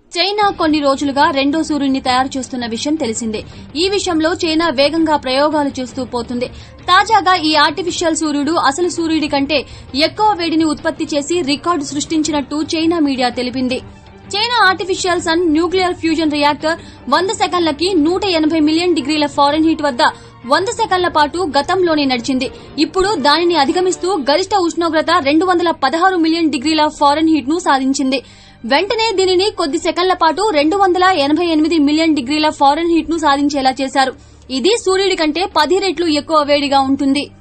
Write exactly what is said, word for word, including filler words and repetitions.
China కొన్ని రోజులుగా రెండో సూర్యుడిని తయారు చేస్తున్న విషయం తెలిసిందే. ఈ విషయంలో చైనా వేగంగా ప్రయోగాలు చేస్తూ పోతుంది. తాజాగా ఈ ఆర్టిఫిషియల్ సూర్యుడు అసలు సూర్యుడి కంటే ఎక్కువ వేడిని ఉత్పత్తి చేసి రికార్డు సృష్టించినట్టు చైనా మీడియా తెలిపింది. China artificial sun nuclear fusion reactor వంద సెకన్లకి నూట ఎనభై మిలియన్ డిగ్రీల ఫారెన్ హీట్ వద్ద వంద సెకన్ల పాటు గతంలోనే నడిచింది. ఇప్పుడు దానిని అధిగమిస్తూ గరిష్ట ఉష్ణోగ్రత రెండు వందల పదహారు మిలియన్ డిగ్రీల ఫారెన్ హీట్ ను సాధించింది. వెంటనే దీనిని కొద్ది సెకన్ల పాటు రెండు వందల ఎనభై ఎనిమిది మిలియన్ డిగ్రీల ఫారెన్ హీట్ ను సాధించేలా చేశారు. ఇది సూర్యుడి కంటే పది రెట్లు ఎక్కువ వేడిగా ఉంటుంది.